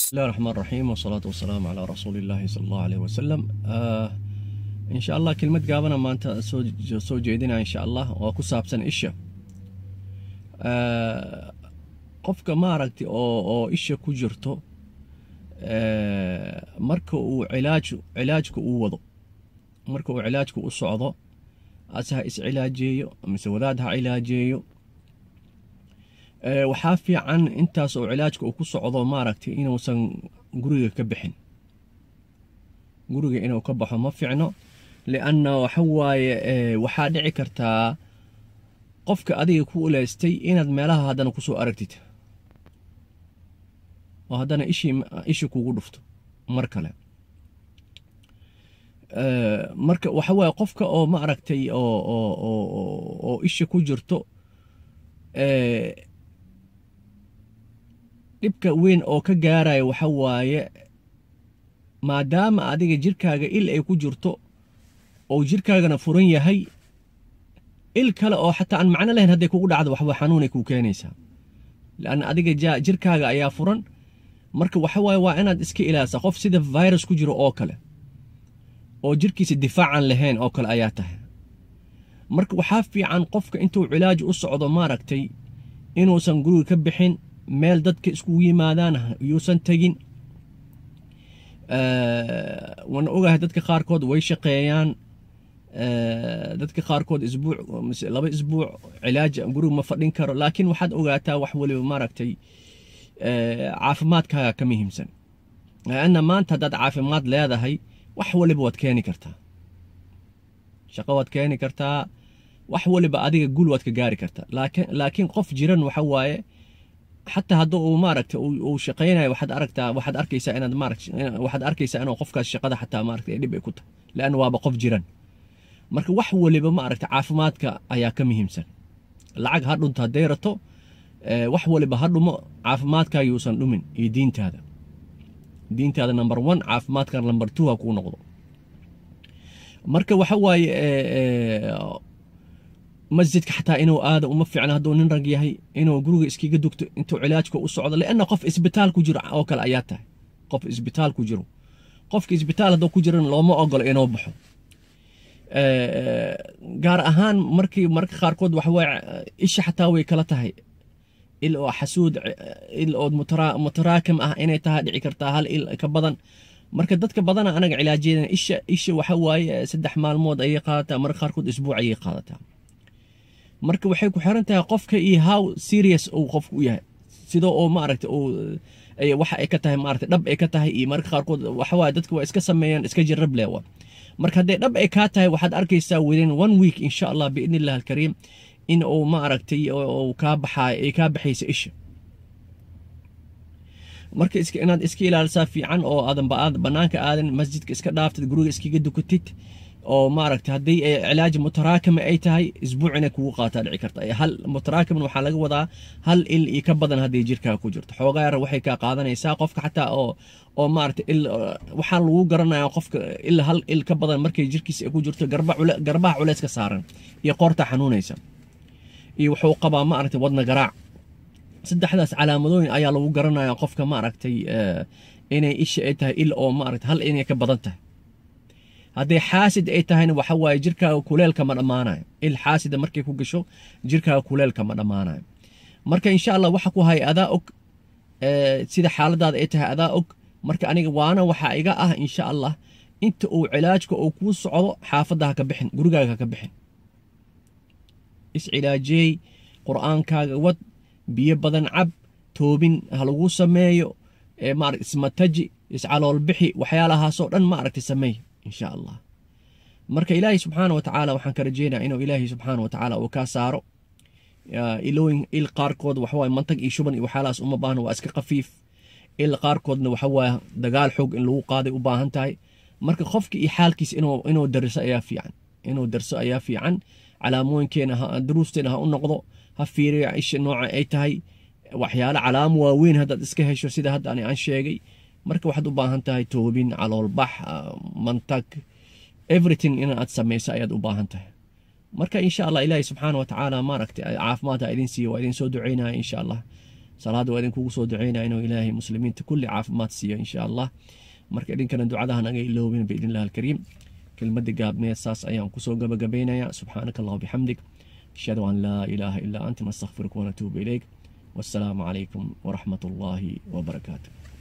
بسم الله الرحمن الرحيم والصلاة والسلام على رسول الله صلى الله عليه وسلم. إن شاء الله كلمة قابنا ما أنت سو جيدنا إن شاء الله وكسابسن إيشا قفك ما رأيتي أو إيشا كجرتو مركو علاجك ووضو مركو علاجك وصعدو أسها إس علاجيو مسودادها علاجيو waxaa fiican intaas oo cilaajka uu ku socdo maaragtay inuusan guriga ka bixin guriga inuu ka baxo ma fiicno lianna waxa waaye waxaa dhici kartaa qofka adiga ku uleystay inaad meelaha haddana ku soo aragtid oo haddana ishi kugu dhufto mar kale marka waxa waaye qofka oo maaragtay oo ishi ku jirto dhibka weyn oo ka gaarayo waxa waaye maadaama adiga jirkaaga il ay ku jirto oo jirkaagana furan yahay il kale oo xataa aan macno lahayn hadday kugu dhacdo waxba xanuun ay ku keenaysaa laana adiga jirkaaga ayaa furan marka waxa waaye waa inaad iska ilaalisaa qof sida virus ku jiro oo kale oo jirkiisa difaacan lahayn oo kale ayaa tahay marka waxaa fiican qofka intuu cilaaj u socdo maaragtay inuusan guriga ka bixin meel dadka iskugu yimaadaan yuusan tagin wana ogahay dadka qaarkood way shaqeeyaan dadka qaarkood isbuuc mise 2 isbuuc cilaaj guriga ma fadhin karo laakiin waxaad ogaataa wax waliba maaragtay caafimaadkaaga ka muhiimsan laana maanta haddaad caafimaad leedahay wax waliba waad keeni kartaa shaqo waad keeni kartaa wax waliba adiga gul waad ka gaari kartaa laakiin qof jiran waxa waaye حتى هذا ماركت وشقينا واحد أركيسا أنا ماركت واحد أركيسا أنا وقف كاش شقده حتى ماركت اللي بيكوت لأنه وابا قف جيران مرك وحول اللي بماركت عافماتك أيا كم يهمسن العق هادو انت دايرته وحول اللي بهادو عافماتك يوصل له من يدينت هذا نمبر 1 عافماتك نمبر 2 هكون نقضه مرك وحواي مسجدك حتى إنه هذا وما في عنه هذول نرجع هي إنه جروج إسكي قدوك أنتوا علاجك وصعد لأن قف إسبيتال كجرو أو كل آياته قف إسبيتال كجرو قف إسبيتال هذا كجرن لو ما أقول إنه بحو جار أهان مرك خاركود وحوي إيش حتى ويكلته هي إلو حسود إلو متراكم إنه تهدي عكرتها هل كبدن مرك دتك بدن أنا علاجين إيش وحوي 3 مال مود أي قاطع مرك خاركود أسبوع أي قاطع marka waxay ku xiran tahay qofka iyo how serious uu qofku yahay sidoo oo maaragtay oo waxa ay ka tahay maaragtay dhab ay ka tahay iyo marka qaarkood waxa waa dadku waa iska sameeyaan iska jarrab leewa marka haday dhab ay ka tahay waxaad arkaysaa within 1 week insha Allah biidnillah alkareem in oo maaragtay oo ka baxaysa isha marka inaad iska ilaalisaa fiican oo aadan banaanka aadan masjidka iska dhaaftid guriga iskiga dukatid oo maaragtay hadii cilaaj mutaraakam ay tahay isbuucina kugu qaataa dhici karta hal mutaraakam waxa laga wadaa hal il ka badan hadii jirkaaga ku jirto xoogaa yar waxay ka qaadanaysaa qofka xataa oo maaragtay il waxa lagu garanayaa qofka il hal il ka badan markay jirkiisa ku jirto garbaha culeys ka saaran iyo qoorta xanuunaysa iyo wuxuu qabaa maaragtay wadna garaac saddexdaas calaamadooyin ayaa lagu garanayaa qofka maaragtay inay isha ay tahay il oo maaragtay hal inay ka badan tahay هذا حاسد أي تهين وحواي جركا وكلال كمان أمانة الحاسد مركي كوجشو جركا وكلال كمان أمانة مركا إن شاء الله وحكوا هاي أداؤك سيدا حالة هذا أي ته أداؤك مركا أنا وانا وحائقة إن شاء الله أنت أو علاجك أو كوس عضو حافظها كبحن جرجا كبحن إس علاجي قرآن كاجود بيبدن عب توبين هلو سمايو مار اسمه تجي يسعلوا البحي وحيالها صورا ما عرفت تسميه إن شاء الله مرك إلهي سبحانه وتعالى وحن كرجينا إنه إلهي سبحانه وتعالى وكاسارو إلوين القاركود وحواي منطق يشوبن وحالاس بان واسك خفيف القاركود وحواي دقال حق إن لو قاضي وباهنتاي مرك خفك حالكيس إنه درس أيافي عن إنه درس أيافي عن على موين كينا دروستنا النقض هفيري إيش النوع أي تهي وحيال علام وين هذا اسكه شو سيده هذا أنا عن شيء marka waxaad u baahan tahay toobin caloolbax mantag everything in aad samayso ayaad u baahan tahay marka insha Allah ilaahay subhanahu wa ta'ala maaragtay caafimaad idin siiyo idin soo duceynaa insha Allah salaada waa idinkugu soo duceynaya inuu ilaahay muslimiinta kulli caafimaad siiyo insha allah marka idinkana ducadaha naga iloobin biidn illahi alkariim kelmadda gaabneed saas ayaan kusoo gabagabaynayaa subxaanaka allah bixamdig ashhadu an laa ilaaha illaa anta nastaghfiruka wanatuubu ilayk wassalaamu calaykum waraxmat ullaahi wabarakaatu